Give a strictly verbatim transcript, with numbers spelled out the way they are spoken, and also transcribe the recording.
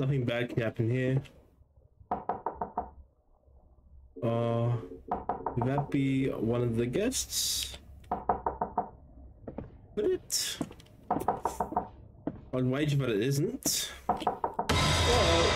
Nothing bad can happen here. Uh, would that be one of the guests? Would it? I'd wager that it isn't. Oh.